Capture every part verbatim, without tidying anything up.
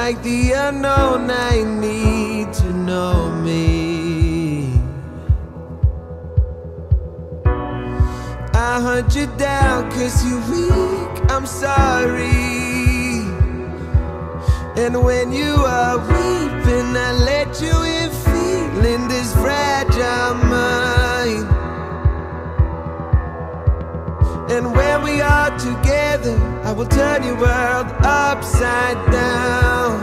like the unknown, I need to know me. I hunt you down cause you're weak, I'm sorry. And when you are weeping, I let you in, feeling this fragile mind. And when we are together, I will turn your world upside down.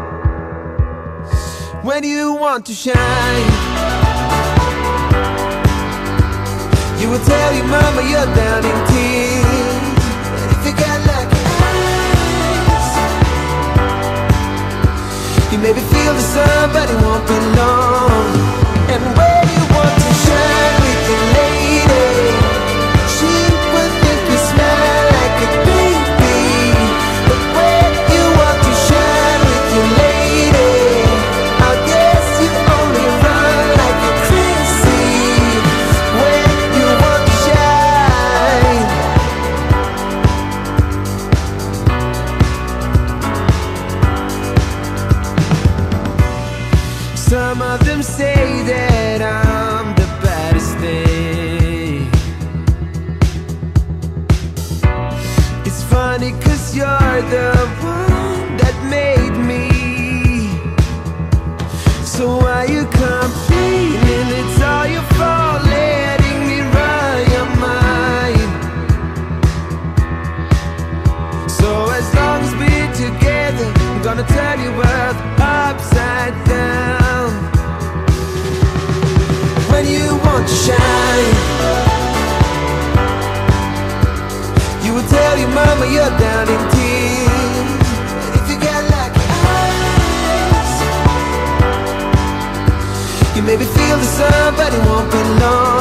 When you want to shine, you will tell your mama you're down in tears. And if you got lucky eyes, you maybe feel the sun, but it won't be long. And when you want to shine with your lady, she will think you smell like a baby. But when you want to shine with your lady, I guess you only run like a crazy. When you want to shine, some of them say that I'm the baddest thing. It's funny cause you're the one that made me. So why you complaining? It's all your fault, letting me run your mind. So as long as we're together, I'm gonna turn your world upside down. When you want to shine, you will tell your mama you're down in tears. And if you got lucky eyes, you maybe feel the sun, but it won't be long.